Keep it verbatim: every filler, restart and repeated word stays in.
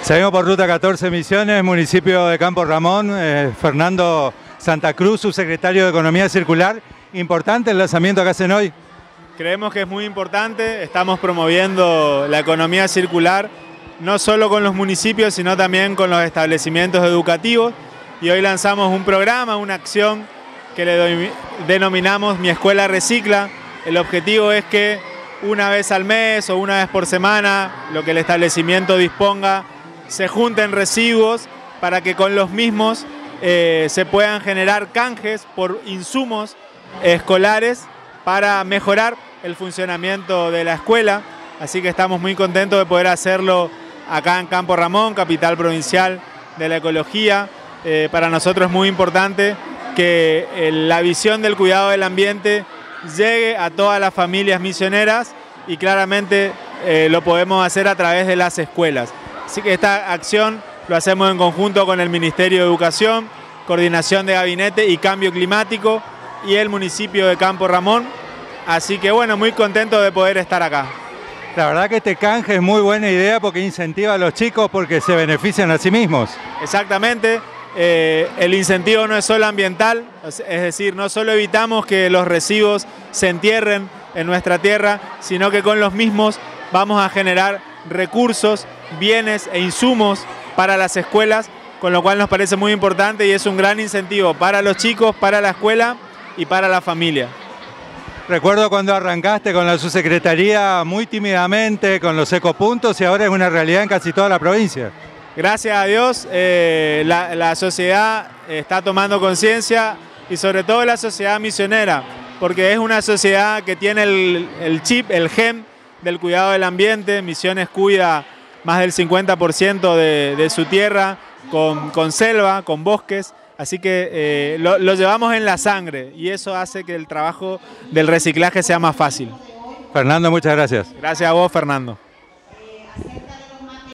Seguimos por Ruta catorce Misiones, municipio de Campo Ramón. Eh, Fernando Santa Cruz, subsecretario de Economía Circular. ¿Importante el lanzamiento que hacen hoy? Creemos que es muy importante. Estamos promoviendo la economía circular, no solo con los municipios, sino también con los establecimientos educativos. Y hoy lanzamos un programa, una acción que le denominamos Mi Escuela Recicla. El objetivo es que una vez al mes o una vez por semana, lo que el establecimiento disponga, se junten residuos para que con los mismos eh, se puedan generar canjes por insumos escolares para mejorar el funcionamiento de la escuela. Así que estamos muy contentos de poder hacerlo acá en Campo Ramón, capital provincial de la ecología. Eh, para nosotros es muy importante que eh, la visión del cuidado del ambiente llegue a todas las familias misioneras y claramente eh, lo podemos hacer a través de las escuelas. Así que esta acción lo hacemos en conjunto con el Ministerio de Educación, Coordinación de Gabinete y Cambio Climático y el municipio de Campo Ramón. Así que bueno, muy contento de poder estar acá. La verdad que este canje es muy buena idea porque incentiva a los chicos porque se benefician a sí mismos. Exactamente. Eh, el incentivo no es solo ambiental, es decir, no solo evitamos que los residuos se entierren en nuestra tierra, sino que con los mismos vamos a generar recursos, bienes e insumos para las escuelas, con lo cual nos parece muy importante y es un gran incentivo para los chicos, para la escuela y para la familia. Recuerdo cuando arrancaste con la subsecretaría muy tímidamente, con los ecopuntos, y ahora es una realidad en casi toda la provincia. Gracias a Dios, eh, la, la sociedad está tomando conciencia y sobre todo la sociedad misionera, porque es una sociedad que tiene el, el chip, el gen del cuidado del ambiente. Misiones cuida más del cincuenta por ciento de, de su tierra con, con selva, con bosques, así que eh, lo, lo llevamos en la sangre y eso hace que el trabajo del reciclaje sea más fácil. Fernando, muchas gracias. Gracias a vos, Fernando.